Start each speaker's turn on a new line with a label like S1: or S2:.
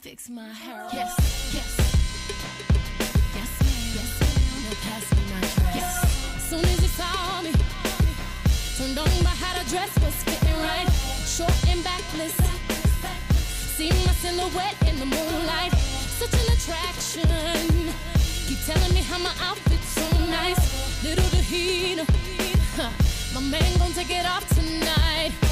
S1: fix my hair. Yes, yes. Yes, ma'am. Yes, ma'am. Now pass me my dress. Yes. Soon as you saw me, turned on by how the dress was fitting right. Short and backless. See my silhouette in the moonlight. Such an attraction. Keep telling me how my outfit's so nice. Little to heat. My man gon' take it off tonight.